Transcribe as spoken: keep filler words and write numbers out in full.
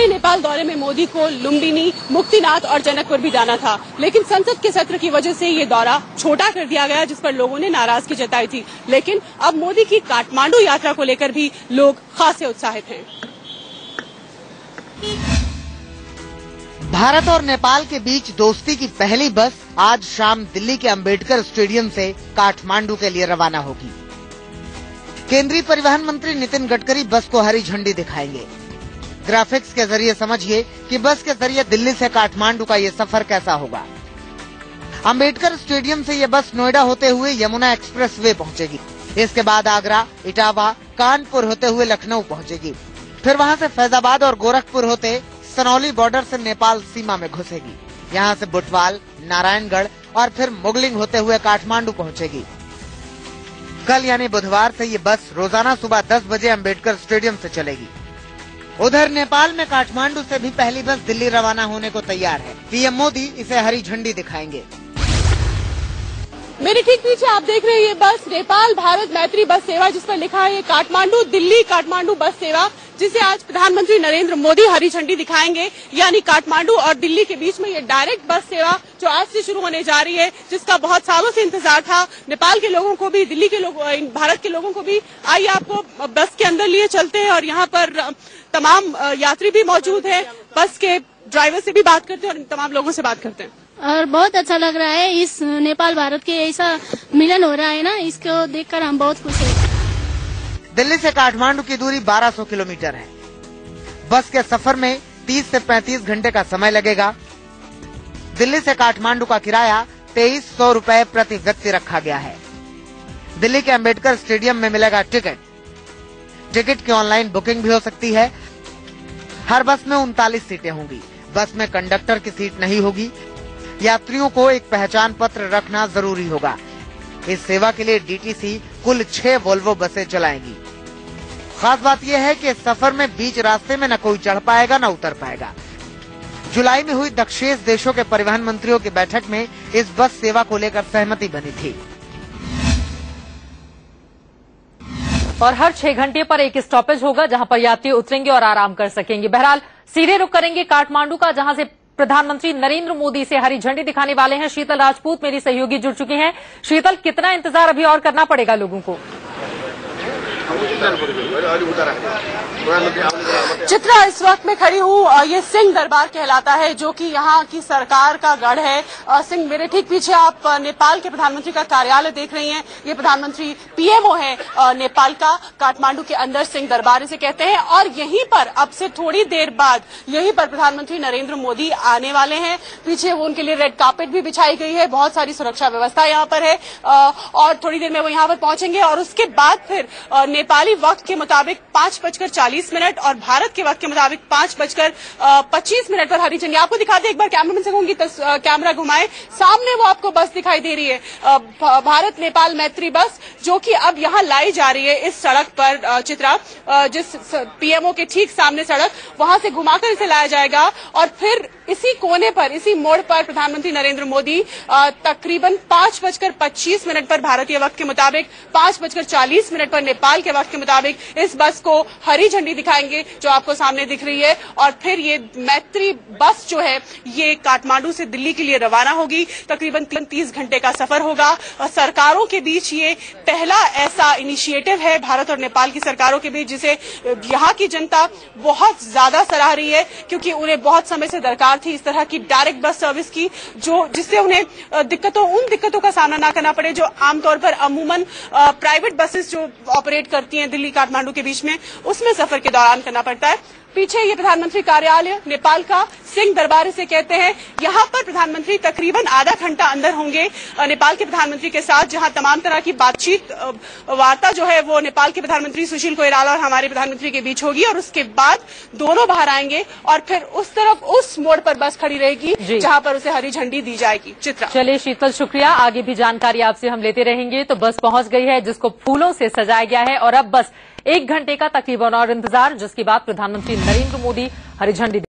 नेपाल दौरे में मोदी को लुम्बिनी, मुक्तिनाथ और जनकपुर भी जाना था, लेकिन संसद के सत्र की वजह से ये दौरा छोटा कर दिया गया, जिस पर लोगों ने नाराजगी जताई थी। लेकिन अब मोदी की काठमांडू यात्रा को लेकर भी लोग खासे उत्साहित हैं। भारत और नेपाल के बीच दोस्ती की पहली बस आज शाम दिल्ली के अंबेडकर स्टेडियम से काठमांडू के लिए रवाना होगी। केंद्रीय परिवहन मंत्री नितिन गडकरी बस को हरी झंडी दिखाएंगे। ग्राफिक्स के जरिए समझिए कि बस के जरिए दिल्ली से काठमांडू का ये सफर कैसा होगा। अंबेडकर स्टेडियम से ये बस नोएडा होते हुए यमुना एक्सप्रेस वे पहुँचेगी। इसके बाद आगरा, इटावा, कानपुर होते हुए लखनऊ पहुँचेगी। फिर वहाँ से फैजाबाद और गोरखपुर होते सनौली बॉर्डर से नेपाल सीमा में घुसेगी। यहाँ से बुटवाल, नारायणगढ़ और फिर मुगलिंग होते हुए काठमांडू पहुँचेगी। कल यानी बुधवार से ये बस रोजाना सुबह दस बजे अंबेडकर स्टेडियम से चलेगी। उधर नेपाल में काठमांडू से भी पहली बस दिल्ली रवाना होने को तैयार है। पीएम मोदी इसे हरी झंडी दिखाएंगे। मेरे ठीक पीछे आप देख रहे हैं ये बस नेपाल भारत मैत्री बस सेवा, जिस पर लिखा है काठमांडू दिल्ली काठमांडू बस सेवा, जिसे आज प्रधानमंत्री नरेंद्र मोदी हरी झंडी दिखाएंगे। यानी काठमांडू और दिल्ली के बीच में ये डायरेक्ट बस सेवा जो आज से शुरू होने जा रही है, जिसका बहुत सालों से इंतजार था नेपाल के लोगों को भी, दिल्ली के लोगों, भारत के लोगों को भी। आइए आपको बस के अंदर लिए चलते हैं और यहाँ पर तमाम यात्री भी मौजूद है। बस के ड्राइवर से भी बात करते हैं और तमाम लोगों से बात करते हैं। और बहुत अच्छा लग रहा है, इस नेपाल भारत के ऐसा मिलन हो रहा है ना, इसको देखकर हम बहुत खुश हैं। दिल्ली से काठमांडू की दूरी बारह सौ किलोमीटर है। बस के सफर में तीस से पैंतीस घंटे का समय लगेगा। दिल्ली से काठमांडू का किराया तेईस सौ रूपये प्रति व्यक्ति रखा गया है। दिल्ली के अंबेडकर स्टेडियम में मिलेगा टिकट। टिकट की ऑनलाइन बुकिंग भी हो सकती है। हर बस में उनतालीस सीटें होंगी। बस में कंडक्टर की सीट नहीं होगी। यात्रियों को एक पहचान पत्र रखना जरूरी होगा। इस सेवा के लिए डीटीसी कुल छह वोल्वो बसें चलाएगी। खास बात यह है कि इस सफर में बीच रास्ते में न कोई चढ़ पाएगा न उतर पाएगा। जुलाई में हुई दक्षेश देशों के परिवहन मंत्रियों की बैठक में इस बस सेवा को लेकर सहमति बनी थी। और हर छह घंटे पर एक स्टॉपेज होगा जहां पर यात्री उतरेंगे और आराम कर सकेंगे। बहरहाल सीधे रुक करेंगे काठमांडू का, जहां से प्रधानमंत्री नरेंद्र मोदी से हरी झंडी दिखाने वाले हैं। शीतल राजपूत मेरी सहयोगी जुड़ चुकी हैं। शीतल, कितना इंतजार अभी और करना पड़ेगा लोगों को? चित्रा, इस वक्त मैं खड़ी हूँ, ये सिंह दरबार कहलाता है, जो कि यहाँ की सरकार का गढ़ है। सिंह, मेरे ठीक पीछे आप नेपाल के प्रधानमंत्री का कार्यालय देख रही हैं। ये प्रधानमंत्री पीएमओ है नेपाल का, काठमांडू के अंदर सिंह दरबार इसे कहते हैं। और यहीं पर अब से थोड़ी देर बाद यहीं पर प्रधानमंत्री नरेंद्र मोदी आने वाले हैं। पीछे वो उनके लिए रेड कार्पेट भी बिछाई गई है, बहुत सारी सुरक्षा व्यवस्था यहाँ पर है। और थोड़ी देर में वो यहाँ पर पहुंचेंगे और उसके बाद फिर नेपाली वक्त के मुताबिक पांच बजकर चालीस मिनट और भारत के वक्त के मुताबिक पांच बजकर पच्चीस मिनट पर हरी झंडी। आपको दिखा दे, एक बार कैमरामैन से कहूंगी कैमरा घुमाए, सामने वो आपको बस दिखाई दे रही है, भारत नेपाल मैत्री बस, जो कि अब यहाँ लाई जा रही है इस सड़क पर। चित्रा, जिस पीएमओ के ठीक सामने सड़क, वहां से घुमाकर इसे लाया जाएगा और फिर इसी कोने पर, इसी मोड़ पर प्रधानमंत्री नरेंद्र मोदी तकरीबन पांच बजकर पच्चीस मिनट पर भारतीय वक्त के मुताबिक, पांच बजकर चालीस मिनट पर नेपाल के वक्त के मुताबिक इस बस को हरी झंडी दिखाएंगे, जो आपको सामने दिख रही है। और फिर ये मैत्री बस जो है ये काठमांडू से दिल्ली के लिए रवाना होगी। तकरीबन तीस घंटे का सफर होगा। सरकारों के बीच ये पहला ऐसा इनिशिएटिव है भारत और नेपाल की सरकारों के बीच, जिसे यहाँ की जनता बहुत ज्यादा सराह रही है, क्योंकि उन्हें बहुत समय से दरकार थी इस तरह की डायरेक्ट बस सर्विस की, जो जिससे उन्हें दिक्कतों उन दिक्कतों का सामना न करना पड़े जो आमतौर पर अमूमन प्राइवेट बसेस जो ऑपरेट करती हैं दिल्ली काठमांडू के बीच में, उसमें सफर के दौरान करना पड़ता है। पीछे ये प्रधानमंत्री कार्यालय नेपाल का सिंह दरबार इसे कहते हैं। यहाँ पर प्रधानमंत्री तकरीबन आधा घंटा अंदर होंगे नेपाल के प्रधानमंत्री के साथ, जहाँ तमाम तरह की बातचीत वार्ता जो है वो नेपाल के प्रधानमंत्री सुशील कोइराला और हमारे प्रधानमंत्री के बीच होगी। और उसके बाद दोनों बाहर आएंगे और फिर उस तरफ उस मोड़ पर बस खड़ी रहेगी जहाँ पर उसे हरी झंडी दी जाएगी। चित्रा, चलिए शीतल, शुक्रिया। आगे भी जानकारी आपसे हम लेते रहेंगे। तो बस पहुंच गई है, जिसको फूलों से सजाया गया है, और अब बस एक घंटे का तकरीबन और इंतजार, जिसके बाद प्रधानमंत्री नरेंद्र मोदी हरी झंडी